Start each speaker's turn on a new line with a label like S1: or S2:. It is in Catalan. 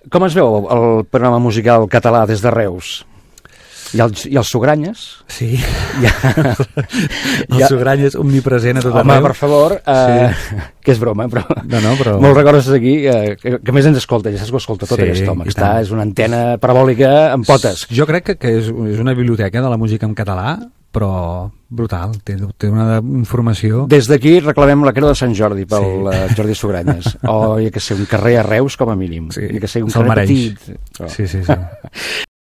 S1: Com es veu el programa musical català des de Reus? I els Sugranyes?
S2: Sí, el Sugranyes omnipresent a tot arreu.
S1: Home, per favor, que és broma, però...
S2: però...
S1: Molts records aquí, que més ens escolta, ja saps que ho escolta tot aquest home, és una antena parabòlica amb potes.
S2: Jo crec que és una biblioteca de la música en català, però brutal, té una informació...
S1: Des d'aquí reclamem la creu de Sant Jordi pel Jordi Sugranyes, o hi ha que ser un carrer a Reus com a mínim, hi ha que ser un carrer petit.
S2: Sí.